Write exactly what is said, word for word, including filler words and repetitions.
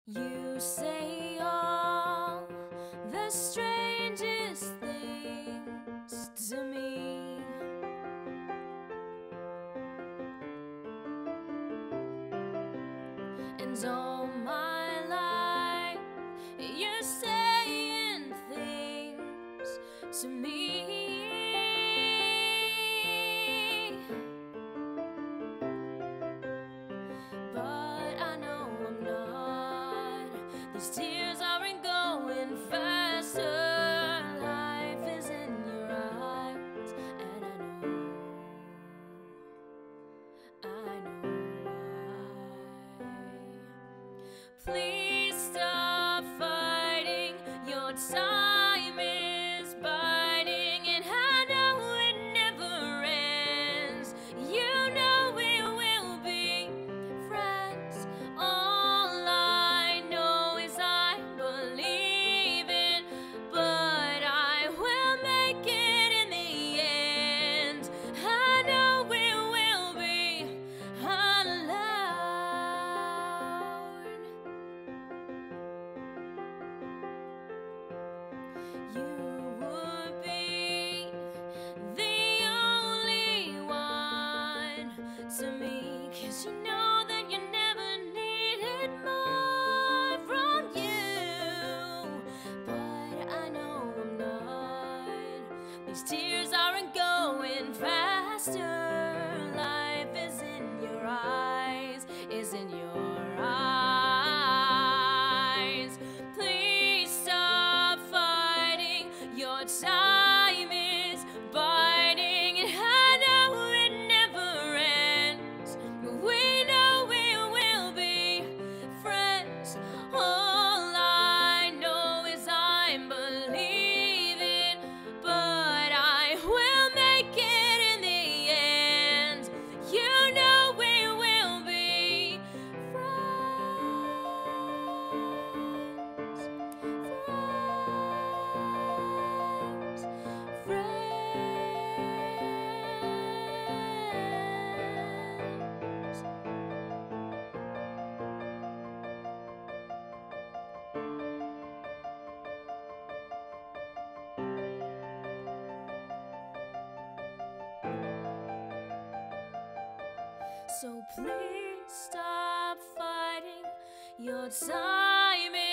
You say all the strangest things to me, and all my life you're saying things to me. But I know I'm not. These tears aren't going faster. Life is in your eyes, and I know, I know why. Please stop fighting. Your time is biting, and I know it never ends. You know we will be friends. All I know is I believe it, but I will make it in the end. I know we will be alone. You would be the only one to me, 'cause you know that you never needed more from you. But I know I'm not. These tears aren't going faster. Life is in your eyes, is in your eyes. Please stop fighting. Your time is biting, and I know it never ends. We know we will be friends. All I know is I'm believing, but I will make it in the end. You know we will be friends, friends, friends. So please stop fighting. Your time